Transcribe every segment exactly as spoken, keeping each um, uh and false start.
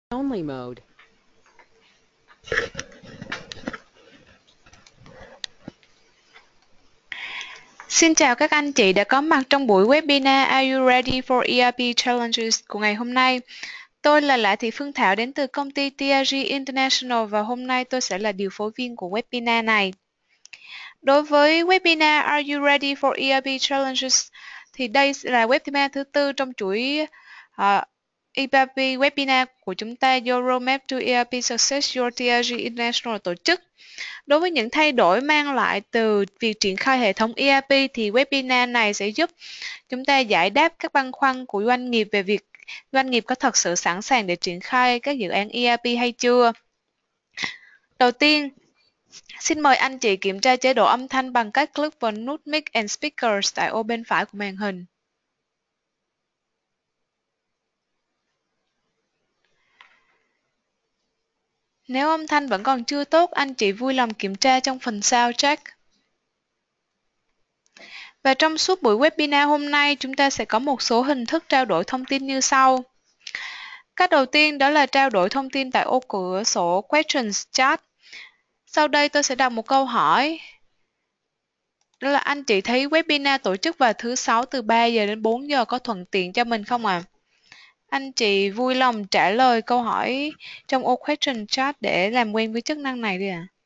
Only mode. Xin chào các anh chị đã có mặt trong buổi webinar Are You Ready for E R P Challenges của ngày hôm nay. Tôi là Lã Thị Phương Thảo đến từ công ty T R G International và hôm nay tôi sẽ là điều phối viên của webinar này. Đối với webinar Are You Ready for E R P Challenges thì đây là webinar thứ tư trong chuỗi uh, E R P webinar của chúng ta do Roadmap to E R P Success do T R G International tổ chức. Đối với những thay đổi mang lại từ việc triển khai hệ thống E R P thì webinar này sẽ giúp chúng ta giải đáp các băn khoăn của doanh nghiệp về việc doanh nghiệp có thật sự sẵn sàng để triển khai các dự án E R P hay chưa. Đầu tiên, xin mời anh chị kiểm tra chế độ âm thanh bằng cách click vào nút Mic and Speakers tại ô bên phải của màn hình. Nếu âm thanh vẫn còn chưa tốt, anh chị vui lòng kiểm tra trong phần Sound Check. Và trong suốt buổi webinar hôm nay, chúng ta sẽ có một số hình thức trao đổi thông tin như sau. Cách đầu tiên đó là trao đổi thông tin tại ô cửa sổ Questions Chat. Sau đây tôi sẽ đặt một câu hỏi. Đó là anh chị thấy webinar tổ chức vào thứ Sáu từ ba giờ đến bốn giờ có thuận tiện cho mình không ạ? À? Anh chị vui lòng trả lời câu hỏi trong ô Question Chat để làm quen với chức năng này đi ạ. À.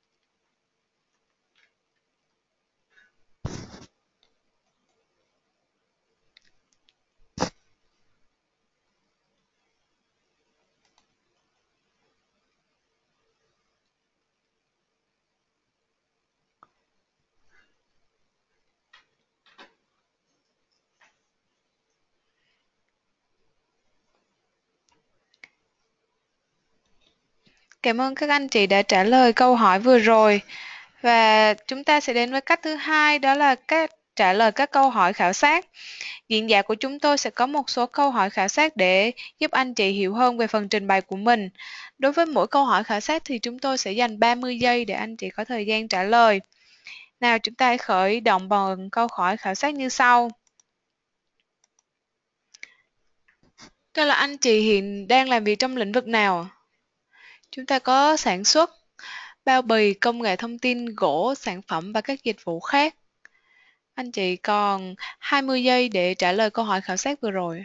Cảm ơn các anh chị đã trả lời câu hỏi vừa rồi. Và chúng ta sẽ đến với cách thứ hai, đó là cách trả lời các câu hỏi khảo sát. Diễn giả của chúng tôi sẽ có một số câu hỏi khảo sát để giúp anh chị hiểu hơn về phần trình bày của mình. Đối với mỗi câu hỏi khảo sát thì chúng tôi sẽ dành ba mươi giây để anh chị có thời gian trả lời. Nào, chúng ta hãy khởi động bằng câu hỏi khảo sát như sau. Đó là anh chị hiện đang làm việc trong lĩnh vực nào? Chúng ta có sản xuất, bao bì, công nghệ thông tin, gỗ, sản phẩm và các dịch vụ khác. Anh chị còn hai mươi giây để trả lời câu hỏi khảo sát vừa rồi.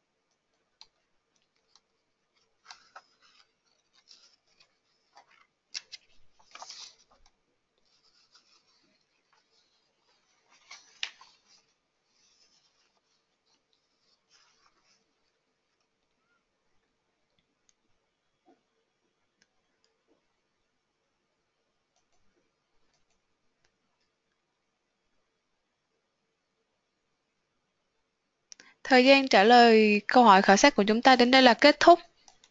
Thời gian trả lời câu hỏi khảo sát của chúng ta đến đây là kết thúc.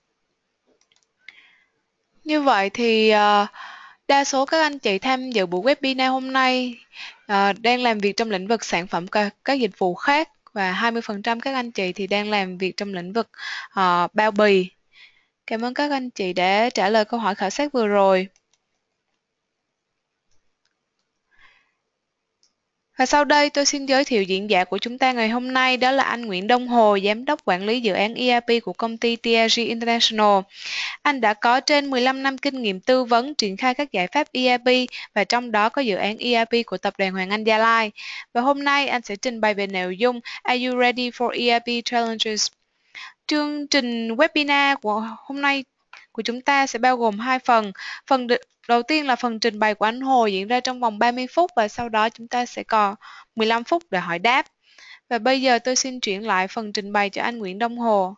Như vậy thì uh, đa số các anh chị tham dự buổi webinar hôm nay uh, đang làm việc trong lĩnh vực sản phẩm các, các dịch vụ khác và hai mươi phần trăm các anh chị thì đang làm việc trong lĩnh vực uh, bao bì. Cảm ơn các anh chị đã trả lời câu hỏi khảo sát vừa rồi. Và sau đây tôi xin giới thiệu diễn giả của chúng ta ngày hôm nay, đó là anh Nguyễn Đông Hồ, Giám đốc quản lý dự án E R P của công ty T R G International. Anh đã có trên mười lăm năm kinh nghiệm tư vấn triển khai các giải pháp E R P và trong đó có dự án E R P của tập đoàn Hoàng Anh Gia Lai. Và hôm nay anh sẽ trình bày về nội dung Are You Ready for E R P Challenges? Chương trình webinar của hôm nay của chúng ta sẽ bao gồm hai phần. Phần đầu tiên là phần trình bày của anh Hồ diễn ra trong vòng ba mươi phút và sau đó chúng ta sẽ còn mười lăm phút để hỏi đáp. Và bây giờ tôi xin chuyển lại phần trình bày cho anh Nguyễn Đông Hồ.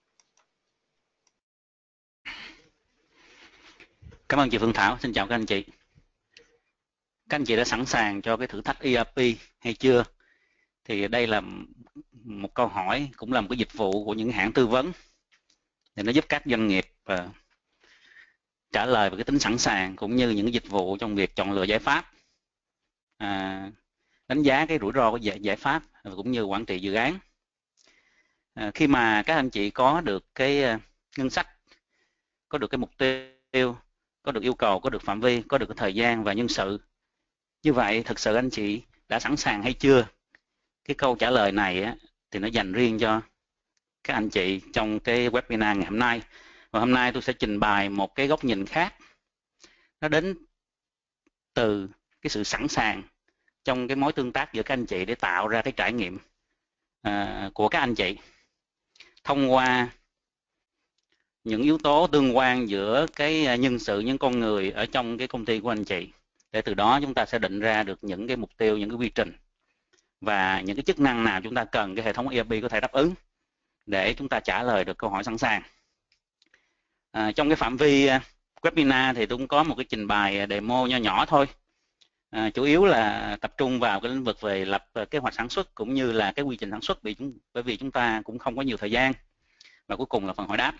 Cảm ơn chị Phương Thảo, xin chào các anh chị. Các anh chị đã sẵn sàng cho cái thử thách E R P hay chưa? Thì đây là một câu hỏi, cũng là một cái dịch vụ của những hãng tư vấn để nó giúp các doanh nghiệp uh, trả lời về cái tính sẵn sàng cũng như những cái dịch vụ trong việc chọn lựa giải pháp, à, đánh giá cái rủi ro của giải, giải pháp cũng như quản trị dự án. À, khi mà các anh chị có được cái uh, ngân sách, có được cái mục tiêu, có được yêu cầu, có được phạm vi, có được cái thời gian và nhân sự, như vậy thực sự anh chị đã sẵn sàng hay chưa? Cái câu trả lời này á, thì nó dành riêng cho các anh chị trong cái webinar ngày hôm nay. Và hôm nay tôi sẽ trình bày một cái góc nhìn khác. Nó đến từ cái sự sẵn sàng trong cái mối tương tác giữa các anh chị để tạo ra cái trải nghiệm uh, của các anh chị thông qua những yếu tố tương quan giữa cái nhân sự, những con người ở trong cái công ty của anh chị, để từ đó chúng ta sẽ định ra được những cái mục tiêu, những cái quy trình và những cái chức năng nào chúng ta cần cái hệ thống e rờ pê có thể đáp ứng để chúng ta trả lời được câu hỏi sẵn sàng. À, trong cái phạm vi webinar thì tôi cũng có một cái trình bày demo nho nhỏ thôi. À, chủ yếu là tập trung vào cái lĩnh vực về lập kế hoạch sản xuất cũng như là cái quy trình sản xuất, vì chúng bởi vì chúng ta cũng không có nhiều thời gian. Và cuối cùng là phần hỏi đáp.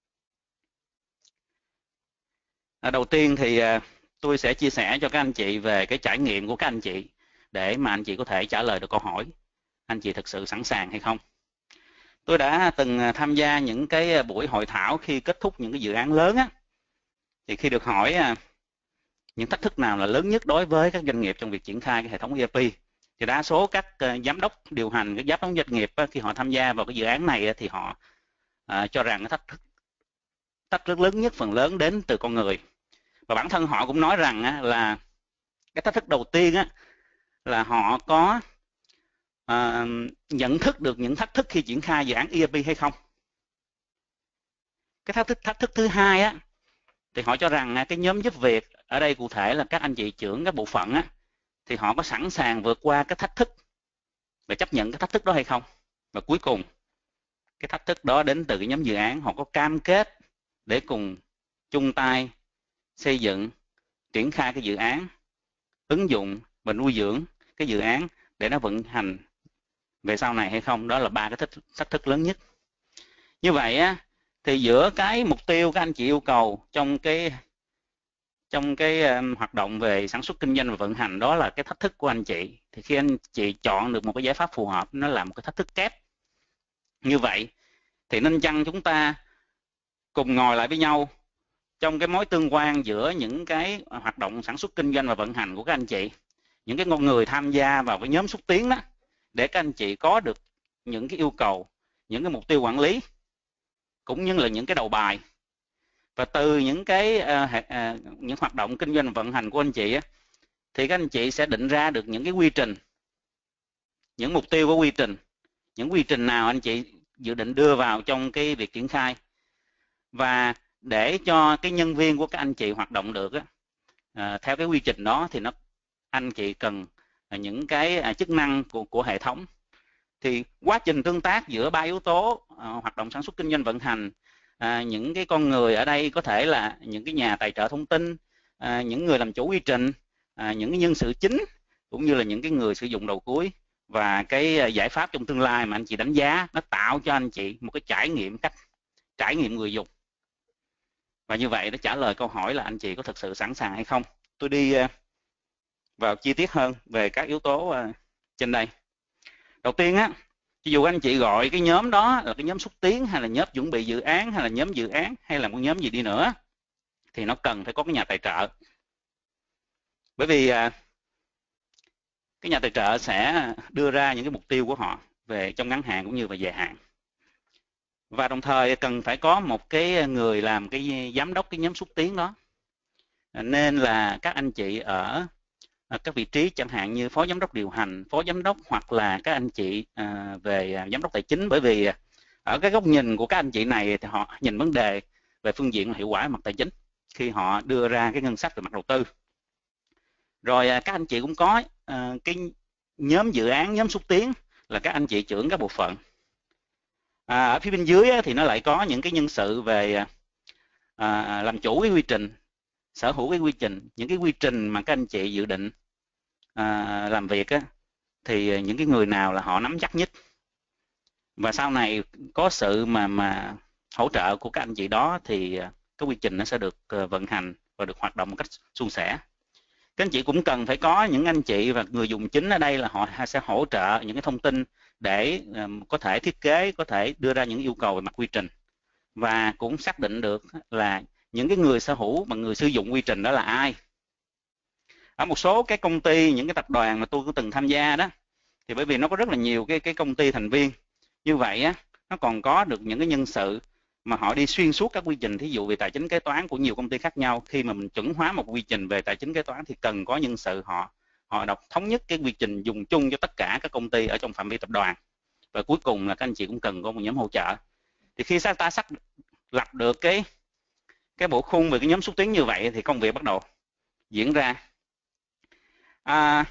À, đầu tiên thì à, tôi sẽ chia sẻ cho các anh chị về cái trải nghiệm của các anh chị để mà anh chị có thể trả lời được câu hỏi anh chị thực sự sẵn sàng hay không. Tôi đã từng tham gia những cái buổi hội thảo khi kết thúc những cái dự án lớn á, thì khi được hỏi à, những thách thức nào là lớn nhất đối với các doanh nghiệp trong việc triển khai cái hệ thống e rờ pê, thì đa số các uh, giám đốc điều hành, các giám đốc doanh nghiệp uh, khi họ tham gia vào cái dự án này uh, thì họ uh, cho rằng cái thách thức thách thức lớn nhất phần lớn đến từ con người. Và bản thân họ cũng nói rằng uh, là cái thách thức đầu tiên uh, là họ có uh, nhận thức được những thách thức khi triển khai dự án e rờ pê hay không. Cái thách thức thách thức thứ hai á, thì họ cho rằng uh, cái nhóm giúp việc, ở đây cụ thể là các anh chị trưởng các bộ phận á, thì họ có sẵn sàng vượt qua cái thách thức và chấp nhận cái thách thức đó hay không. Và cuối cùng cái thách thức đó đến từ cái nhóm dự án, họ có cam kết để cùng chung tay xây dựng, triển khai cái dự án, ứng dụng và nuôi dưỡng cái dự án để nó vận hành về sau này hay không. Đó là ba cái thách thức lớn nhất. Như vậy á, thì giữa cái mục tiêu các anh chị yêu cầu trong cái trong cái um, hoạt động về sản xuất kinh doanh và vận hành, đó là cái thách thức của anh chị, thì khi anh chị chọn được một cái giải pháp phù hợp, nó là một cái thách thức kép như vậy, thì nên chăng chúng ta cùng ngồi lại với nhau trong cái mối tương quan giữa những cái hoạt động sản xuất kinh doanh và vận hành của các anh chị, những cái con người tham gia vào cái nhóm xúc tiến đó, để các anh chị có được những cái yêu cầu, những cái mục tiêu quản lý cũng như là những cái đầu bài. Và từ những cái uh, uh, những hoạt động kinh doanh và vận hành của anh chị á, thì các anh chị sẽ định ra được những cái quy trình, những mục tiêu của quy trình, những quy trình nào anh chị dự định đưa vào trong cái việc triển khai. Và để cho cái nhân viên của các anh chị hoạt động được á, uh, theo cái quy trình đó, thì nó anh chị cần uh, những cái uh, chức năng của, của hệ thống. Thì quá trình tương tác giữa ba yếu tố uh, hoạt động sản xuất kinh doanh vận hành, À, những cái con người ở đây có thể là những cái nhà tài trợ thông tin, à, những người làm chủ quy trình, à, những cái nhân sự chính, cũng như là những cái người sử dụng đầu cuối, và cái giải pháp trong tương lai mà anh chị đánh giá, nó tạo cho anh chị một cái trải nghiệm, cách trải nghiệm người dùng. Và như vậy nó trả lời câu hỏi là anh chị có thực sự sẵn sàng hay không. Tôi đi uh, vào chi tiết hơn về các yếu tố uh, trên đây. Đầu tiên á, dù anh chị gọi cái nhóm đó là cái nhóm xúc tiến, hay là nhóm chuẩn bị dự án, hay là nhóm dự án, hay là một nhóm gì đi nữa, thì nó cần phải có cái nhà tài trợ. Bởi vì cái nhà tài trợ sẽ đưa ra những cái mục tiêu của họ về trong ngắn hạn cũng như về dài hạn. Và đồng thời cần phải có một cái người làm cái giám đốc cái nhóm xúc tiến đó. Nên là các anh chị ở các vị trí chẳng hạn như phó giám đốc điều hành, phó giám đốc, hoặc là các anh chị à, về giám đốc tài chính. Bởi vì ở cái góc nhìn của các anh chị này thì họ nhìn vấn đề về phương diện hiệu quả mặt tài chính khi họ đưa ra cái ngân sách về mặt đầu tư. Rồi các anh chị cũng có à, cái nhóm dự án, nhóm xúc tiến là các anh chị trưởng các bộ phận. À, ở phía bên dưới thì nó lại có những cái nhân sự về à, làm chủ cái quy trình, sở hữu cái quy trình, những cái quy trình mà các anh chị dự định à, làm việc á, thì những cái người nào là họ nắm chắc nhất. Và sau này có sự mà mà hỗ trợ của các anh chị đó, thì cái quy trình nó sẽ được vận hành và được hoạt động một cách suôn sẻ. Các anh chị cũng cần phải có những anh chị và người dùng chính ở đây là họ sẽ hỗ trợ những cái thông tin để um, có thể thiết kế, có thể đưa ra những yêu cầu về mặt quy trình, và cũng xác định được là những cái người sở hữu và người sử dụng quy trình đó là ai. Ở một số cái công ty, những cái tập đoàn mà tôi cũng từng tham gia đó, thì bởi vì nó có rất là nhiều cái cái công ty thành viên như vậy á, nó còn có được những cái nhân sự mà họ đi xuyên suốt các quy trình, thí dụ về tài chính kế toán của nhiều công ty khác nhau. Khi mà mình chuẩn hóa một quy trình về tài chính kế toán thì cần có nhân sự họ họ đọc thống nhất cái quy trình dùng chung cho tất cả các công ty ở trong phạm vi tập đoàn. Và cuối cùng là các anh chị cũng cần có một nhóm hỗ trợ. Thì khi ta xác lập được cái cái bộ khung về cái nhóm xúc tiến như vậy thì công việc bắt đầu diễn ra. À,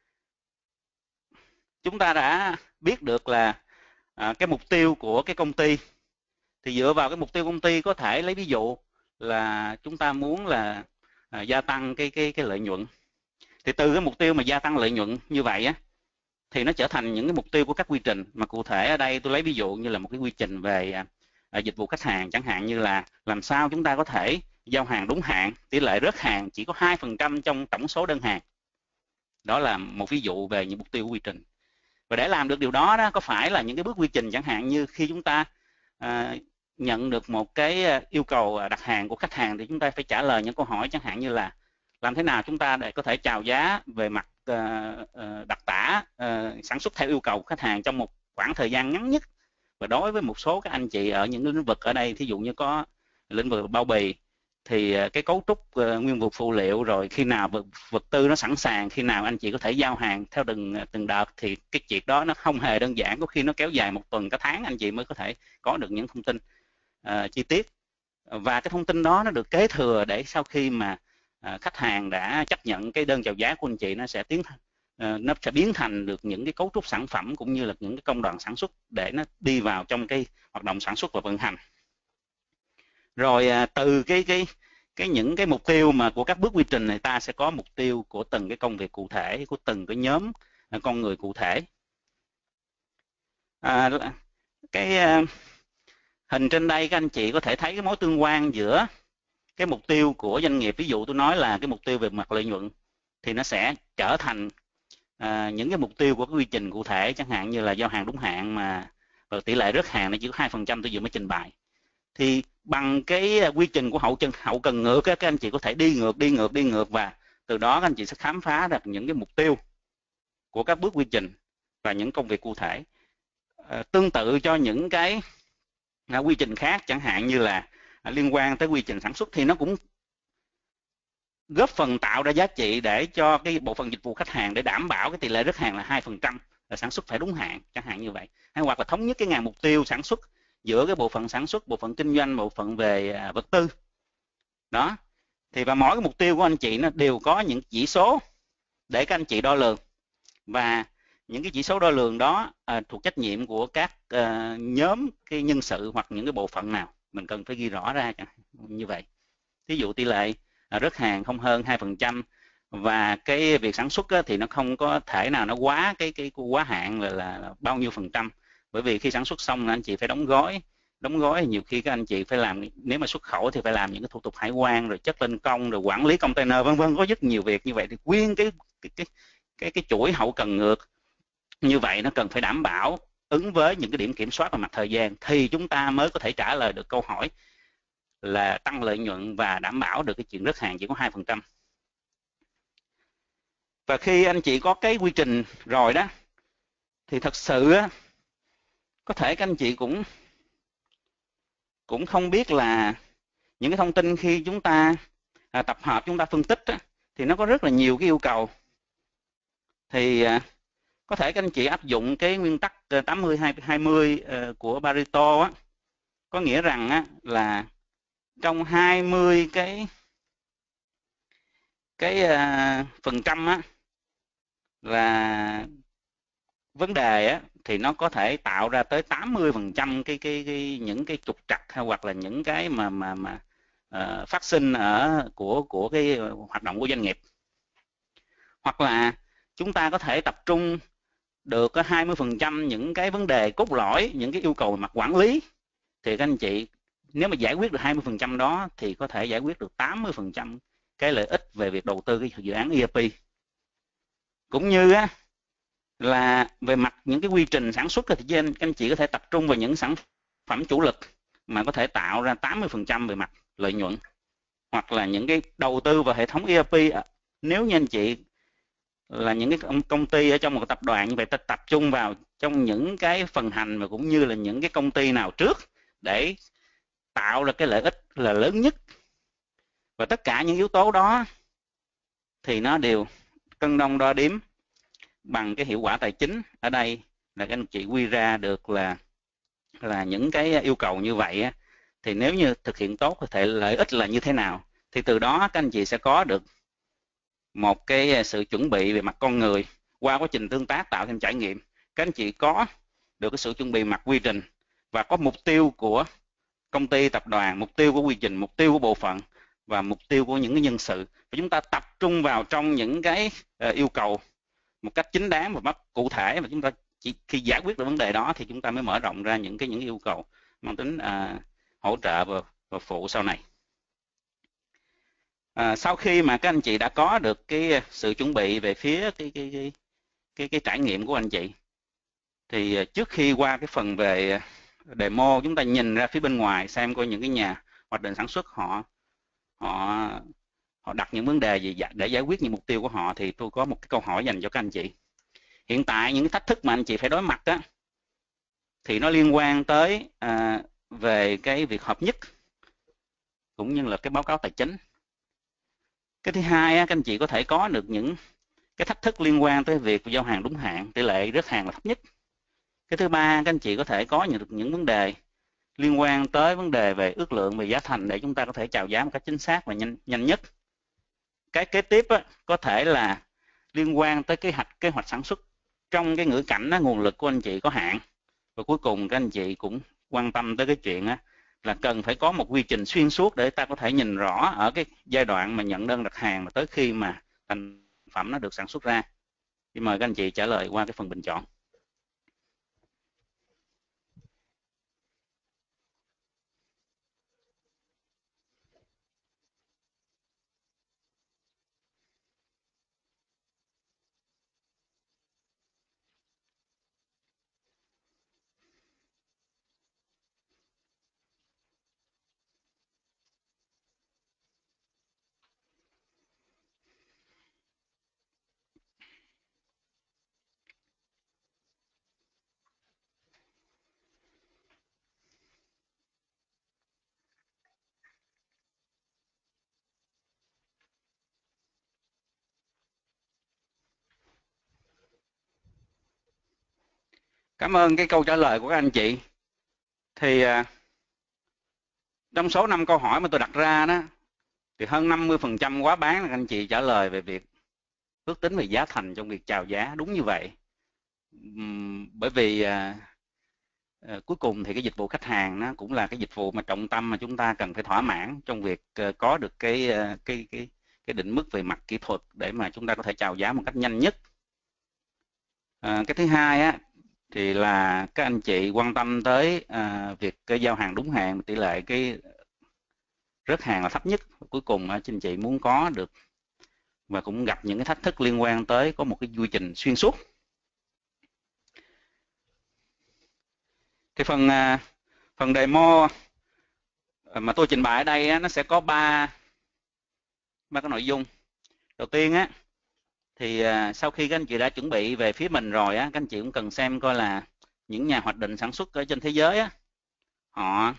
chúng ta đã biết được là à, cái mục tiêu của cái công ty. Thì dựa vào cái mục tiêu công ty, có thể lấy ví dụ là chúng ta muốn là à, gia tăng cái cái cái lợi nhuận. Thì từ cái mục tiêu mà gia tăng lợi nhuận như vậy á, thì nó trở thành những cái mục tiêu của các quy trình. Mà cụ thể ở đây tôi lấy ví dụ như là một cái quy trình về à, à, dịch vụ khách hàng, chẳng hạn như là làm sao chúng ta có thể giao hàng đúng hạn, tỷ lệ rớt hàng chỉ có hai phần trăm trong tổng số đơn hàng. Đó là một ví dụ về những mục tiêu của quy trình. Và để làm được điều đó, đó có phải là những cái bước quy trình, chẳng hạn như khi chúng ta à, nhận được một cái yêu cầu đặt hàng của khách hàng thì chúng ta phải trả lời những câu hỏi, chẳng hạn như là làm thế nào chúng ta để có thể chào giá về mặt uh, đặc tả uh, sản xuất theo yêu cầu của khách hàng trong một khoảng thời gian ngắn nhất. Và đối với một số các anh chị ở những lĩnh vực ở đây, thí dụ như có lĩnh vực bao bì, thì cái cấu trúc uh, nguyên vật phụ liệu, rồi khi nào vật, vật tư nó sẵn sàng, khi nào anh chị có thể giao hàng theo từng từng đợt, thì cái chuyện đó nó không hề đơn giản. Có khi nó kéo dài một tuần, cả tháng anh chị mới có thể có được những thông tin uh, chi tiết. Và cái thông tin đó nó được kế thừa để sau khi mà uh, khách hàng đã chấp nhận cái đơn chào giá của anh chị, nó sẽ tiến uh, nó sẽ biến thành được những cái cấu trúc sản phẩm cũng như là những cái công đoạn sản xuất để nó đi vào trong cái hoạt động sản xuất và vận hành. Rồi từ cái cái cái những cái mục tiêu mà của các bước quy trình này, ta sẽ có mục tiêu của từng cái công việc cụ thể, của từng cái nhóm con người cụ thể. À, cái uh, hình trên đây các anh chị có thể thấy cái mối tương quan giữa cái mục tiêu của doanh nghiệp. Ví dụ tôi nói là cái mục tiêu về mặt lợi nhuận thì nó sẽ trở thành à, những cái mục tiêu của cái quy trình cụ thể, chẳng hạn như là giao hàng đúng hạn mà và tỷ lệ rớt hàng nó chỉ có hai phần trăm, tôi vừa mới trình bày. Thì bằng cái quy trình của hậu cần hậu cần ngược, các anh chị có thể đi ngược đi ngược đi ngược và từ đó các anh chị sẽ khám phá được những cái mục tiêu của các bước quy trình và những công việc cụ thể. À, tương tự cho những cái à, quy trình khác, chẳng hạn như là à, liên quan tới quy trình sản xuất, thì nó cũng góp phần tạo ra giá trị để cho cái bộ phận dịch vụ khách hàng, để đảm bảo cái tỷ lệ rớt hàng là hai phần trăm, là sản xuất phải đúng hạn, chẳng hạn như vậy. Hay hoặc là thống nhất cái ngành mục tiêu sản xuất giữa cái bộ phận sản xuất, bộ phận kinh doanh, bộ phận về vật tư. Đó. Thì và mỗi cái mục tiêu của anh chị nó đều có những chỉ số để các anh chị đo lường. Và những cái chỉ số đo lường đó à, thuộc trách nhiệm của các à, nhóm cái nhân sự hoặc những cái bộ phận nào, mình cần phải ghi rõ ra như vậy. Ví dụ tỷ lệ à, rớt hàng không hơn hai phần trăm, và cái việc sản xuất á, thì nó không có thể nào nó quá cái cái quá hạn là, là, là bao nhiêu phần trăm. Bởi vì khi sản xuất xong anh chị phải đóng gói, đóng gói nhiều khi các anh chị phải làm, nếu mà xuất khẩu thì phải làm những cái thủ tục hải quan, rồi chất lên công, rồi quản lý container, vân vân, có rất nhiều việc như vậy. Thì nguyên cái cái cái cái, cái chuỗi hậu cần ngược như vậy nó cần phải đảm bảo ứng với những cái điểm kiểm soát về mặt thời gian, thì chúng ta mới có thể trả lời được câu hỏi là tăng lợi nhuận và đảm bảo được cái chuyện rớt hàng chỉ có hai phần trăm. Và khi anh chị có cái quy trình rồi đó, thì thật sự á, có thể các anh chị cũng cũng không biết là những cái thông tin khi chúng ta à, tập hợp, chúng ta phân tích á, thì nó có rất là nhiều cái yêu cầu. Thì à, có thể các anh chị áp dụng cái nguyên tắc tám mươi hai mươi của Pareto á, có nghĩa rằng á, là trong hai mươi cái cái uh, phần trăm á, là vấn đề á, thì nó có thể tạo ra tới tám mươi phần trăm cái cái cái những cái trục trặc hay hoặc là những cái mà mà mà uh, phát sinh ở của của cái hoạt động của doanh nghiệp. Hoặc là chúng ta có thể tập trung được có hai mươi phần trăm những cái vấn đề cốt lõi, những cái yêu cầu mặt quản lý, thì các anh chị nếu mà giải quyết được hai mươi phần trăm đó thì có thể giải quyết được tám mươi phần trăm cái lợi ích về việc đầu tư cái dự án e rờ pê. Cũng như á, là về mặt những cái quy trình sản xuất thì các anh chị có thể tập trung vào những sản phẩm chủ lực mà có thể tạo ra tám mươi phần trăm về mặt lợi nhuận. Hoặc là những cái đầu tư vào hệ thống e rờ pê, nếu như anh chị là những cái công ty ở trong một tập đoàn như vậy, ta tập trung vào trong những cái phần hành và cũng như là những cái công ty nào trước để tạo ra cái lợi ích là lớn nhất. Và tất cả những yếu tố đó thì nó đều cân đong đo đếm bằng cái hiệu quả tài chính. Ở đây là các anh chị quy ra được là là những cái yêu cầu như vậy á, thì nếu như thực hiện tốt thì lợi ích là như thế nào, thì từ đó các anh chị sẽ có được một cái sự chuẩn bị về mặt con người. Qua quá trình tương tác tạo thêm trải nghiệm, các anh chị có được cái sự chuẩn bị mặt quy trình và có mục tiêu của công ty, tập đoàn, mục tiêu của quy trình, mục tiêu của bộ phận và mục tiêu của những cái nhân sự. Và chúng ta tập trung vào trong những cái uh, yêu cầu một cách chính đáng và bắt cụ thể, và chúng ta chỉ khi giải quyết được vấn đề đó thì chúng ta mới mở rộng ra những cái những yêu cầu mang tính uh, hỗ trợ và, và phụ sau này. À, sau khi mà các anh chị đã có được cái sự chuẩn bị về phía cái cái cái cái, cái trải nghiệm của anh chị, thì trước khi qua cái phần về demo, chúng ta nhìn ra phía bên ngoài xem coi những cái nhà hoạch định sản xuất họ họ họ đặt những vấn đề gì để giải quyết những mục tiêu của họ. Thì tôi có một cái câu hỏi dành cho các anh chị. Hiện tại những cái thách thức mà anh chị phải đối mặt đó thì nó liên quan tới à, về cái việc hợp nhất cũng như là cái báo cáo tài chính. Cái thứ hai, các anh chị có thể có được những cái thách thức liên quan tới việc giao hàng đúng hạn, tỷ lệ rớt hàng là thấp nhất. Cái thứ ba, các anh chị có thể có được những vấn đề liên quan tới vấn đề về ước lượng, về giá thành để chúng ta có thể chào giá một cách chính xác và nhanh nhanh nhất. Cái kế tiếp á, có thể là liên quan tới kế hoạch kế hoạch sản xuất trong cái ngữ cảnh đó, nguồn lực của anh chị có hạn. Và cuối cùng các anh chị cũng quan tâm tới cái chuyện á, là cần phải có một quy trình xuyên suốt để ta có thể nhìn rõ ở cái giai đoạn mà nhận đơn đặt hàng mà tới khi mà thành phẩm nó được sản xuất ra. Thì mời các anh chị trả lời qua cái phần bình chọn. Cảm ơn cái câu trả lời của các anh chị. Thì trong số năm câu hỏi mà tôi đặt ra đó, thì hơn năm mươi phần trăm quá bán là các anh chị trả lời về việc ước tính về giá thành trong việc chào giá. Đúng như vậy. Uhm, bởi vì à, à, cuối cùng thì cái dịch vụ khách hàng nó cũng là cái dịch vụ mà trọng tâm mà chúng ta cần phải thỏa mãn trong việc à, có được cái, à, cái cái cái định mức về mặt kỹ thuật để mà chúng ta có thể chào giá một cách nhanh nhất. À, cái thứ hai á, thì là các anh chị quan tâm tới à, việc cái giao hàng đúng hạn, tỷ lệ cái rớt hàng là thấp nhất. Cuối cùng anh chị muốn có được và cũng gặp những cái thách thức liên quan tới có một cái quy trình xuyên suốt. Thì phần phần demo mà tôi trình bày ở đây nó sẽ có ba ba cái nội dung. Đầu tiên á, thì sau khi các anh chị đã chuẩn bị về phía mình rồi á, các anh chị cũng cần xem coi là những nhà hoạch định sản xuất ở trên thế giới á, họ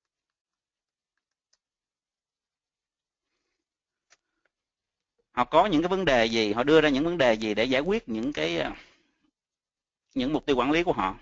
họ có những cái vấn đề gì, họ đưa ra những vấn đề gì để giải quyết những cái những mục tiêu quản lý của họ.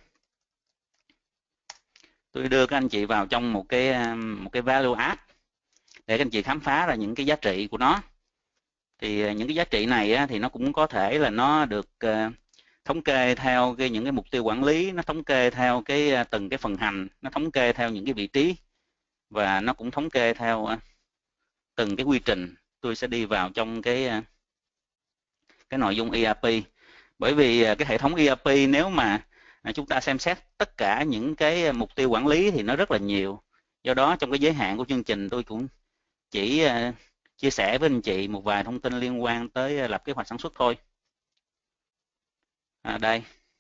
Tôi đưa các anh chị vào trong một cái một cái value add để các anh chị khám phá ra những cái giá trị của nó. Thì những cái giá trị này á, thì nó cũng có thể là nó được uh, thống kê theo cái những cái mục tiêu quản lý, nó thống kê theo cái uh, từng cái phần hành, nó thống kê theo những cái vị trí và nó cũng thống kê theo uh, từng cái quy trình. Tôi sẽ đi vào trong cái uh, cái nội dung e rờ pê. Bởi vì uh, cái hệ thống e rờ pê nếu mà uh, chúng ta xem xét tất cả những cái mục tiêu quản lý thì nó rất là nhiều. Do đó trong cái giới hạn của chương trình tôi cũng chỉ uh, chia sẻ với anh chị một vài thông tin liên quan tới lập kế hoạch sản xuất thôi. À, đây.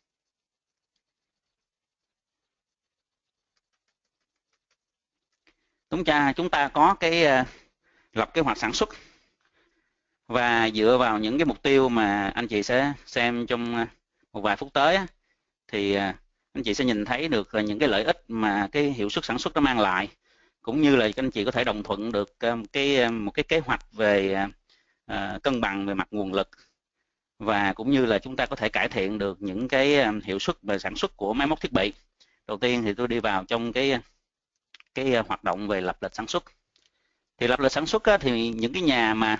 Chúng ta chúng ta có cái uh, lập kế hoạch sản xuất và dựa vào những cái mục tiêu mà anh chị sẽ xem trong uh, một vài phút tới á, thì uh, anh chị sẽ nhìn thấy được là những cái lợi ích mà cái hiệu suất sản xuất nó mang lại. cũng như là các anh chị có thể đồng thuận được cái một cái kế hoạch về uh, cân bằng về mặt nguồn lực, và cũng như là chúng ta có thể cải thiện được những cái hiệu suất về sản xuất của máy móc thiết bị. Đầu tiên thì tôi đi vào trong cái cái hoạt động về lập lịch sản xuất. Thì lập lịch sản xuất á, thì những cái nhà mà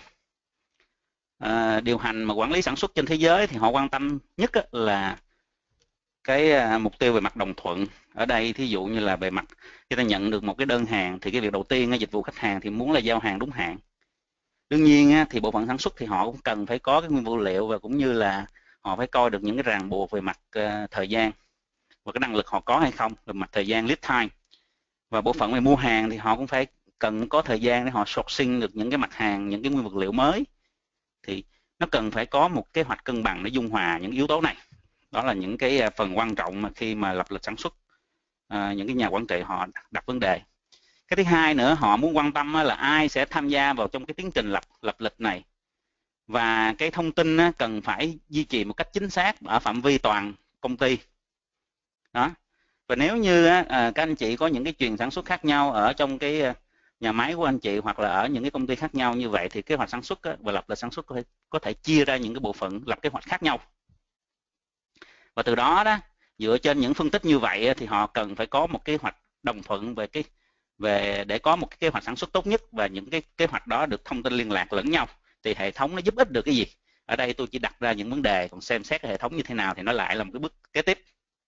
à, điều hành mà quản lý sản xuất trên thế giới thì họ quan tâm nhất á, là cái à, mục tiêu về mặt đồng thuận. Ở đây thí dụ như là về mặt khi ta nhận được một cái đơn hàng thì cái việc đầu tiên á, dịch vụ khách hàng thì muốn là giao hàng đúng hạn. Đương nhiên á, thì bộ phận sản xuất thì họ cũng cần phải có cái nguyên phụ liệu, và cũng như là họ phải coi được những cái ràng buộc về mặt uh, thời gian và cái năng lực họ có hay không, về mặt thời gian lead time. Và bộ phận về mua hàng thì họ cũng phải cần có thời gian để họ sourcing được những cái mặt hàng, những cái nguyên vật liệu mới. Thì nó cần phải có một kế hoạch cân bằng để dung hòa những yếu tố này. Đó là những cái phần quan trọng mà khi mà lập lịch sản xuất, à, những cái nhà quản trị họ đặt vấn đề. Cái thứ hai nữa, họ muốn quan tâm là ai sẽ tham gia vào trong cái tiến trình lập lập lịch này, và cái thông tin cần phải duy trì một cách chính xác ở phạm vi toàn công ty. Đó. Và nếu như các anh chị có những cái chuyền sản xuất khác nhau ở trong cái nhà máy của anh chị, hoặc là ở những cái công ty khác nhau như vậy, thì kế hoạch sản xuất và lập lịch sản xuất có thể, có thể chia ra những cái bộ phận lập kế hoạch khác nhau. Và từ đó đó, dựa trên những phân tích như vậy thì họ cần phải có một kế hoạch đồng thuận về cái về để có một cái kế hoạch sản xuất tốt nhất, và những cái kế hoạch đó được thông tin liên lạc lẫn nhau, thì hệ thống nó giúp ích được cái gì. Ở đây tôi chỉ đặt ra những vấn đề, còn xem xét cái hệ thống như thế nào thì nó lại là một cái bước kế tiếp.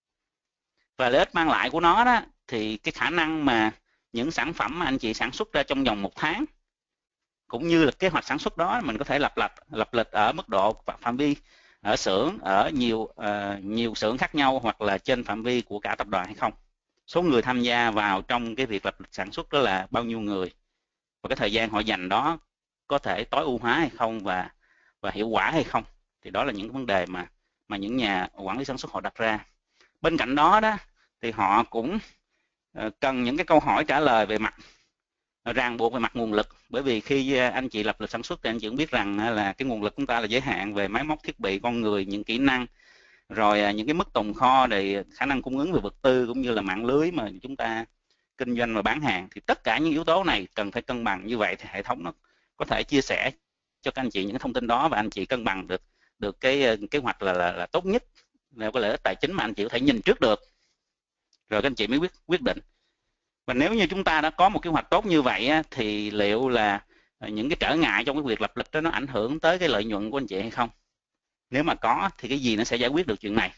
Và lợi ích mang lại của nó đó thì cái khả năng mà những sản phẩm mà anh chị sản xuất ra trong vòng một tháng, cũng như là kế hoạch sản xuất đó mình có thể lập lập lập lịch ở mức độ phạm vi ở xưởng, ở nhiều uh, nhiều xưởng khác nhau, hoặc là trên phạm vi của cả tập đoàn hay không. Số người tham gia vào trong cái việc lập lịch sản xuất đó là bao nhiêu người, và cái thời gian họ dành đó có thể tối ưu hóa hay không, và và hiệu quả hay không. Thì đó là những vấn đề mà mà những nhà quản lý sản xuất họ đặt ra. Bên cạnh đó đó thì họ cũng cần những cái câu hỏi trả lời về mặt ràng buộc về mặt nguồn lực, bởi vì khi anh chị lập lịch sản xuất thì anh chị cũng biết rằng là cái nguồn lực chúng ta là giới hạn về máy móc thiết bị, con người, những kỹ năng, rồi những cái mức tồn kho, để khả năng cung ứng về vật tư, cũng như là mạng lưới mà chúng ta kinh doanh và bán hàng. Thì tất cả những yếu tố này cần phải cân bằng. Như vậy thì hệ thống nó có thể chia sẻ cho các anh chị những cái thông tin đó, và anh chị cân bằng được được cái kế hoạch là, là, là tốt nhất, là cái lợi ích tài chính mà anh chị có thể nhìn trước được, rồi các anh chị mới quyết quyết định. Và nếu như chúng ta đã có một kế hoạch tốt như vậy á, thì liệu là những cái trở ngại trong cái việc lập lịch đó nó ảnh hưởng tới cái lợi nhuận của anh chị hay không? Nếu mà có thì cái gì nó sẽ giải quyết được chuyện này?